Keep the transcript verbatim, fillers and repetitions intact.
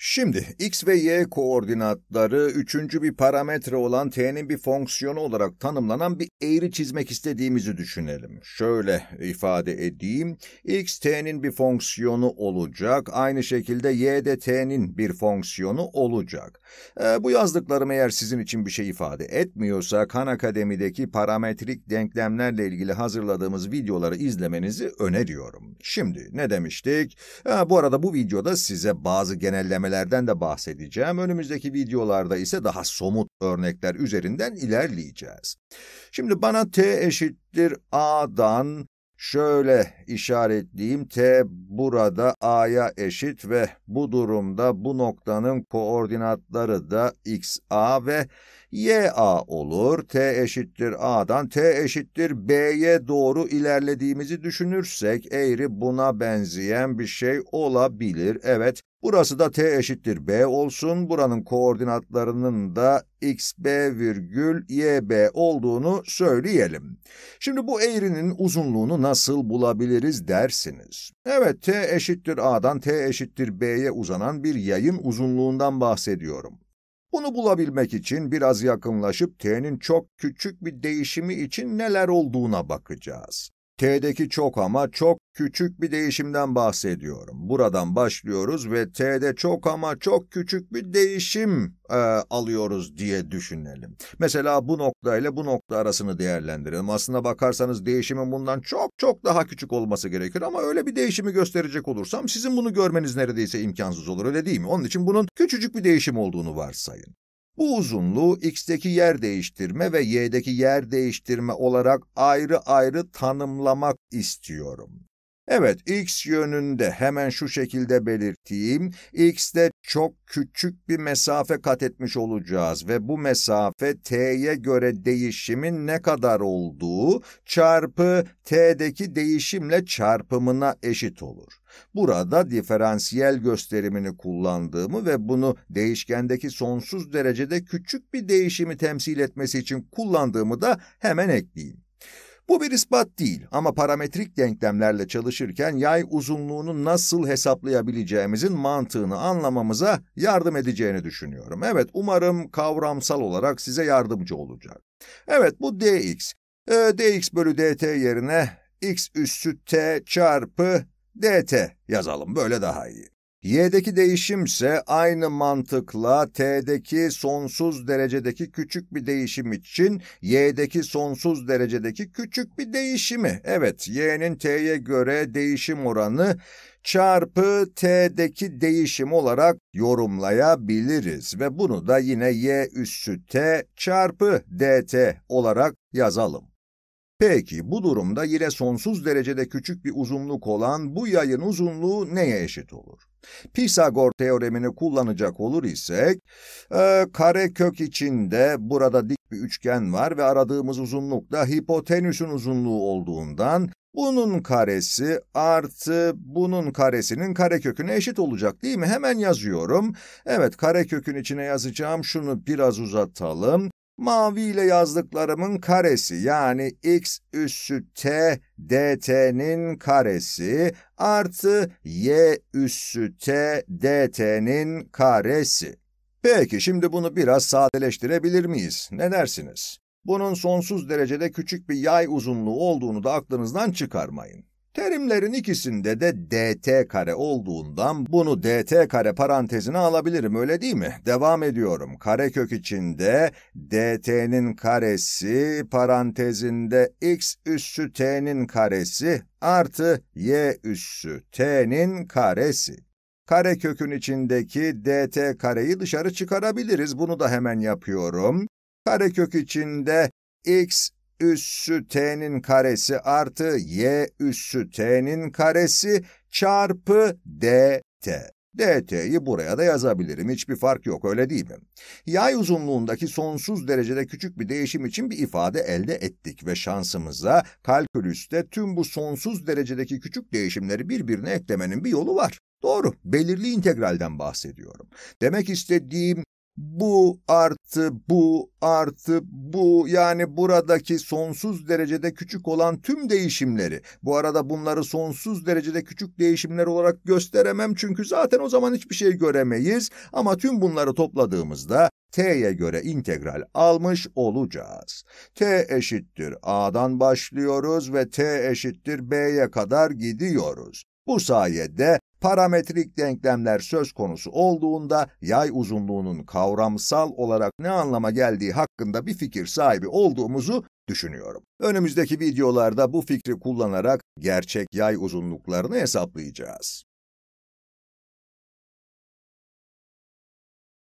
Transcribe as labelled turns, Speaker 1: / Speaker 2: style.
Speaker 1: Şimdi x ve y koordinatları üçüncü bir parametre olan t'nin bir fonksiyonu olarak tanımlanan bir eğri çizmek istediğimizi düşünelim. Şöyle ifade edeyim. X t'nin bir fonksiyonu olacak. Aynı şekilde y de t'nin bir fonksiyonu olacak. E, bu yazdıklarım eğer sizin için bir şey ifade etmiyorsa Khan Akademi'deki parametrik denklemlerle ilgili hazırladığımız videoları izlemenizi öneriyorum. Şimdi ne demiştik? E, bu arada bu videoda size bazı genellemeler de bahsedeceğim. Önümüzdeki videolarda ise daha somut örnekler üzerinden ilerleyeceğiz. Şimdi bana t eşittir a'dan şöyle işaretleyeyim. T burada a'ya eşit ve bu durumda bu noktanın koordinatları da x'a ve ya olur. T eşittir a'dan t eşittir b'ye doğru ilerlediğimizi düşünürsek eğri buna benzeyen bir şey olabilir. Evet. Burası da t eşittir b olsun. Buranın koordinatlarının da xb virgül yb olduğunu söyleyelim. Şimdi bu eğrinin uzunluğunu nasıl bulabiliriz dersiniz. Evet, t eşittir a'dan t eşittir b'ye uzanan bir yayın uzunluğundan bahsediyorum. Bunu bulabilmek için biraz yakınlaşıp t'nin çok küçük bir değişimi için neler olduğuna bakacağız. T'deki çok ama çok küçük bir değişimden bahsediyorum. Buradan başlıyoruz ve T'de çok ama çok küçük bir değişim e, alıyoruz diye düşünelim. Mesela bu nokta ile bu nokta arasını değerlendirelim. Aslına bakarsanız değişimin bundan çok çok daha küçük olması gerekir ama öyle bir değişimi gösterecek olursam sizin bunu görmeniz neredeyse imkansız olur, öyle değil mi? Onun için bunun küçücük bir değişim olduğunu varsayın. Bu uzunluğu x'teki yer değiştirme ve y'deki yer değiştirme olarak ayrı ayrı tanımlamak istiyorum. Evet, x yönünde hemen şu şekilde belirteyim. X'te çok küçük bir mesafe kat etmiş olacağız ve bu mesafe t'ye göre değişimin ne kadar olduğu çarpı t'deki değişimle çarpımına eşit olur. Burada diferansiyel gösterimini kullandığımı ve bunu değişkendeki sonsuz derecede küçük bir değişimi temsil etmesi için kullandığımı da hemen ekleyeyim. Bu bir ispat değil ama parametrik denklemlerle çalışırken yay uzunluğunu nasıl hesaplayabileceğimizin mantığını anlamamıza yardım edeceğini düşünüyorum. Evet, umarım kavramsal olarak size yardımcı olacak. Evet, bu dx. E, dx bölü dt yerine x üssü t çarpı dt yazalım, böyle daha iyi. Y'deki değişimse aynı mantıkla t'deki sonsuz derecedeki küçük bir değişim için y'deki sonsuz derecedeki küçük bir değişimi, evet, y'nin t'ye göre değişim oranı çarpı t'deki değişim olarak yorumlayabiliriz ve bunu da yine y üssü t çarpı dt olarak yazalım. Peki bu durumda yine sonsuz derecede küçük bir uzunluk olan bu yayın uzunluğu neye eşit olur? Pisagor teoremini kullanacak olur isek, e, karekök içinde burada dik bir üçgen var ve aradığımız uzunluk da hipotenüsün uzunluğu olduğundan bunun karesi artı bunun karesinin kareköküne eşit olacak, değil mi? Hemen yazıyorum. Evet, karekökün içine yazacağım, şunu biraz uzatalım. Mavi ile yazdıklarımın karesi, yani x üssü t dt'nin karesi artı y üssü t dt'nin karesi. Peki şimdi bunu biraz sadeleştirebilir miyiz? Ne dersiniz? Bunun sonsuz derecede küçük bir yay uzunluğu olduğunu da aklınızdan çıkarmayın. Terimlerin ikisinde de dt kare olduğundan bunu dt kare parantezine alabilirim, öyle değil mi? Devam ediyorum. Karekök içinde dt'nin karesi parantezinde x üssü t'nin karesi artı y üssü t'nin karesi. Karekökün içindeki dt kareyi dışarı çıkarabiliriz. Bunu da hemen yapıyorum. Karekök içinde x üssü t'nin karesi artı y üssü t'nin karesi çarpı dt. dt'yi buraya da yazabilirim. Hiçbir fark yok, öyle değil mi? Yay uzunluğundaki sonsuz derecede küçük bir değişim için bir ifade elde ettik ve şansımıza kalkülüste tüm bu sonsuz derecedeki küçük değişimleri birbirine eklemenin bir yolu var. Doğru, belirli integralden bahsediyorum. Demek istediğim, Bu artı bu artı bu, yani buradaki sonsuz derecede küçük olan tüm değişimleri. Bu arada bunları sonsuz derecede küçük değişimler olarak gösteremem çünkü zaten o zaman hiçbir şey göremeyiz. Ama tüm bunları topladığımızda t'ye göre integral almış olacağız. T eşittir a'dan başlıyoruz ve t eşittir b'ye kadar gidiyoruz. Bu sayede parametrik denklemler söz konusu olduğunda yay uzunluğunun kavramsal olarak ne anlama geldiği hakkında bir fikir sahibi olduğumuzu düşünüyorum. Önümüzdeki videolarda bu fikri kullanarak gerçek yay uzunluklarını hesaplayacağız.